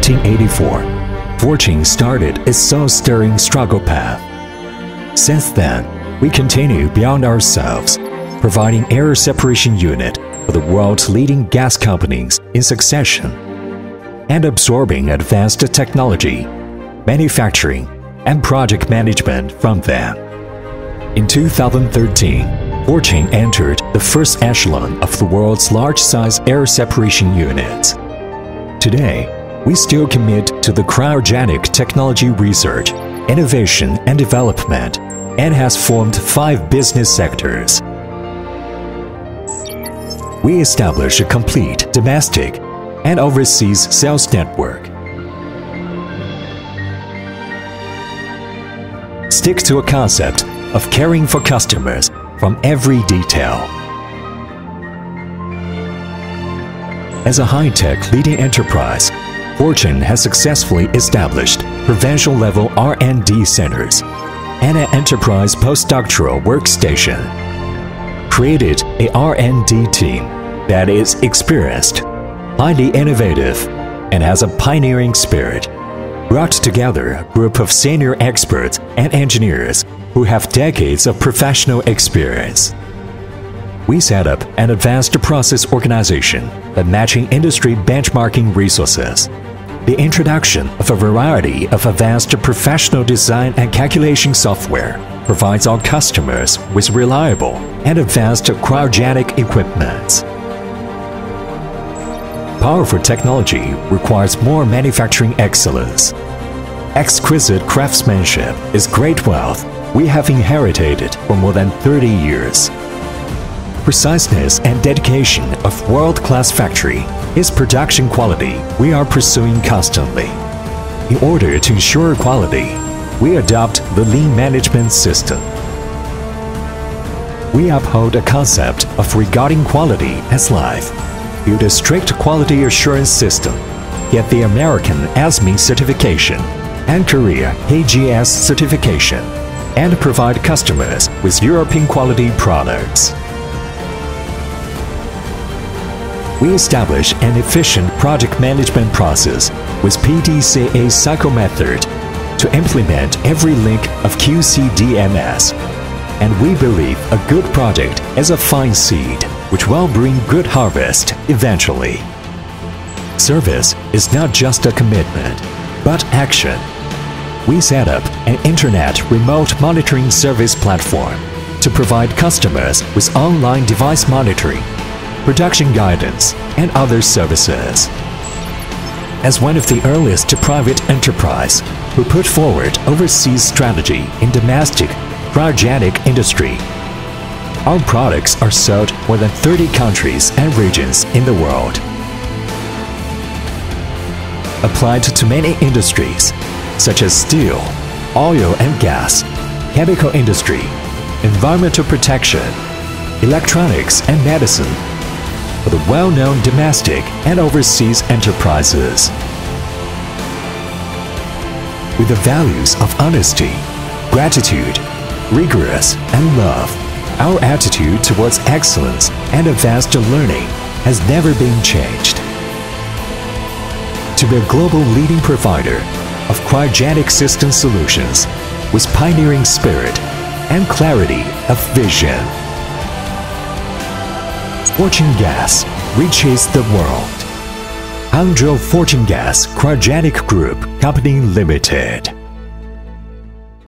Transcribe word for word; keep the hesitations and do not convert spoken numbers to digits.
nineteen eighty-four, Fortune started its soul-stirring struggle path. Since then, we continue beyond ourselves, providing air separation unit for the world's leading gas companies in succession, and absorbing advanced technology, manufacturing, and project management from them. In two thousand thirteen, Fortune entered the first echelon of the world's large-size air separation units. Today, we still commit to the cryogenic technology research, innovation and development, and has formed five business sectors. We establish a complete domestic and overseas sales network. Stick to a concept of caring for customers from every detail. As a high-tech leading enterprise, Fortune has successfully established provincial-level R and D centers and an enterprise postdoctoral workstation, created a R and D team that is experienced, highly innovative, and has a pioneering spirit, brought together a group of senior experts and engineers who have decades of professional experience. We set up an advanced process organization by matching industry benchmarking resources, the introduction of a variety of advanced professional design and calculation software provides our customers with reliable and advanced cryogenic equipment. Powerful technology requires more manufacturing excellence. Exquisite craftsmanship is great wealth we have inherited for more than thirty years. Preciseness and dedication of world-class factory is production quality we are pursuing constantly. In order to ensure quality, we adopt the lean management system. We uphold a concept of regarding quality as life, build a strict quality assurance system, get the American A S M E certification and Korea K G S certification, and provide customers with European quality products. We establish an efficient project management process with P D C A cycle method to implement every link of Q C D M S. And we believe a good project is a fine seed which will bring good harvest eventually. Service is not just a commitment, but action. We set up an internet remote monitoring service platform to provide customers with online device monitoring, production guidance, and other services. As one of the earliest private enterprise who put forward overseas strategy in domestic cryogenic industry, our products are sold more than thirty countries and regions in the world. Applied to many industries, such as steel, oil and gas, chemical industry, environmental protection, electronics and medicine, for the well-known domestic and overseas enterprises. With the values of honesty, gratitude, rigorous, and love, our attitude towards excellence and advanced learning has never been changed. To be a global leading provider of cryogenic system solutions with pioneering spirit and clarity of vision. Fortune Gas reaches the world. Hangzhou Fortune Gas Cryogenic Group Company Limited.